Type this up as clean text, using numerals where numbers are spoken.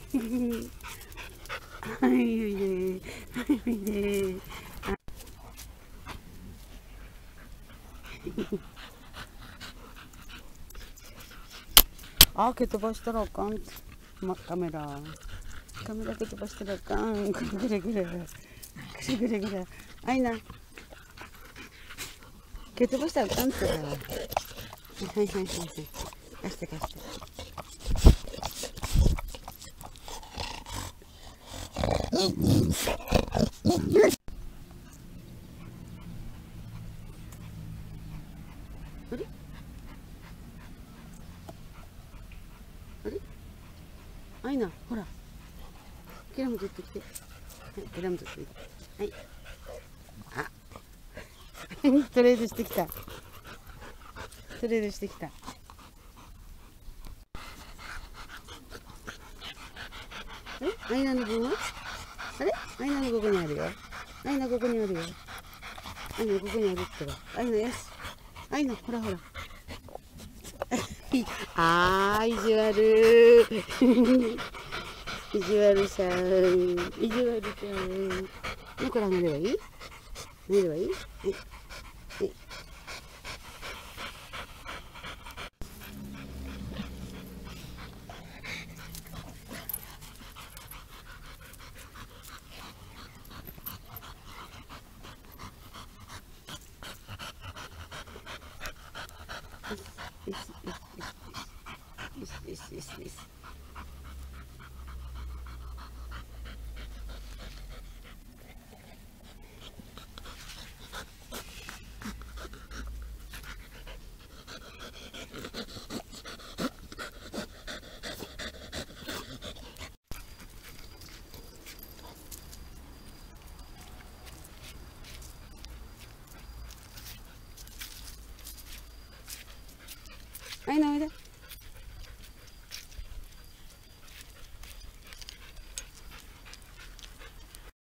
はい、おいで。はい、おいで。あ、蹴飛ばしたらあかん。カメラ。カメラ蹴飛ばしたらあかん。ぐれぐれ。ぐれぐれぐれ。あいな。蹴飛ばしたらあかんって。はいはいはいはい。貸して貸して。あれあれあいな、ほら。ケラも取ってきて。はい、ケラも取ってきて。はい。あ、トレードしてきた。トレードしてきた。アイナの分はあれアイナのここにあるよ。アイナここにあるよ。アイナここにあるってば。アイナよし。アイナ、ほらほら。あー、意地悪。意地悪さん。意地悪さん。ね、これ寝ればいい寝ればいいはい。はい。よしよしよしよしよしよしよし。